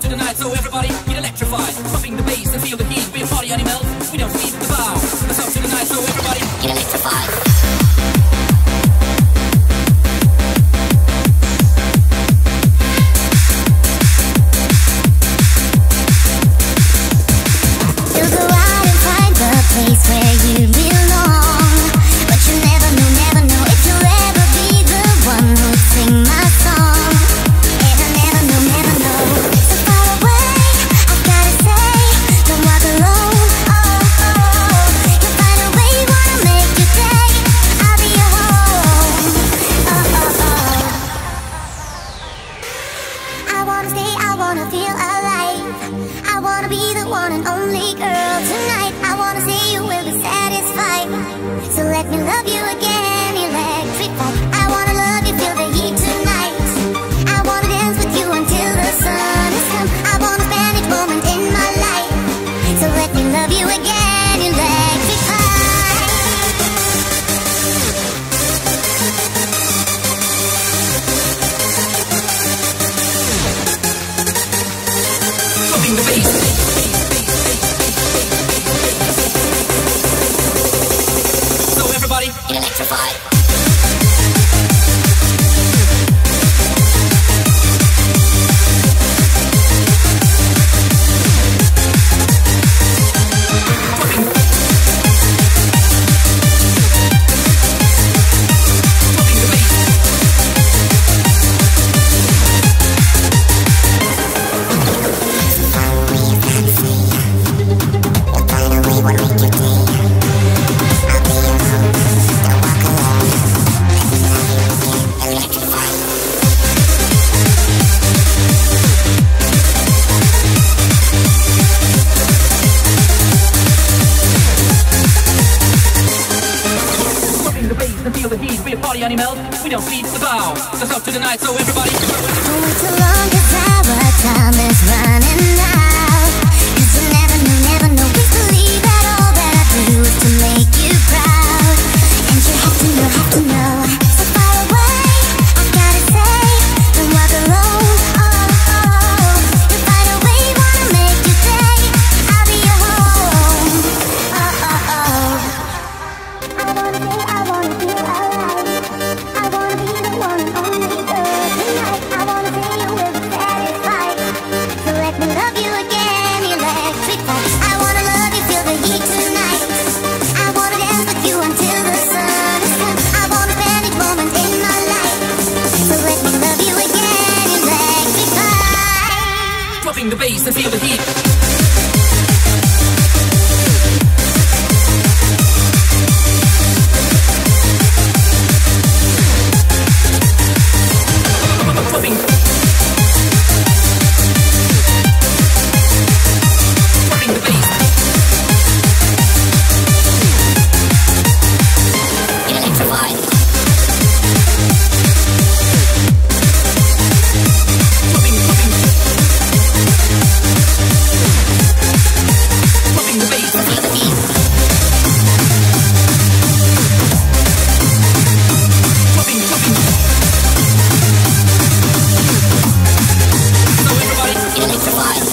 to the night, so everybody get electrified. Dropping the bass and feel the heat. We're party animals, we don't sleep the bow. Let's up to the night, so everybody get electrified. Place where you belong, but you never know if you'll ever be the one who'd sing my song. And I never know, so far away, I've gotta say, don't walk alone, you'll find a way, wanna make your day, I'll be your home, I wanna stay, I wanna feel alive, I wanna be the one and only girl tonight. I wanna see you will be satisfied. So let me love you again, electrified. I wanna love you, feel the heat tonight. I wanna dance with you until the sun has come. I wanna spend each moment in my life. So let me love you again, electrified. Dropping the bass. Electrified. Animals, we don't sleep the bow. Let's up to the night, so everybody. Too long, 'cause our time is running out. 'Cause you never know. Please believe that all that I do is to make you proud. And you have to know. So far away, I've gotta say, don't walk alone. You'll find a way, wanna make you day, I'll be your home. I wanna feel alive. I wanna be the one and only girl tonight. I wanna see you will be satisfied. So let me love you again, electrified. I wanna love you, feel the heat tonight. I wanna dance with you until the sun is come. I wanna spend each moment in my life. So let me love you again, electrified. Dropping the bass and feel the heat. Electrified.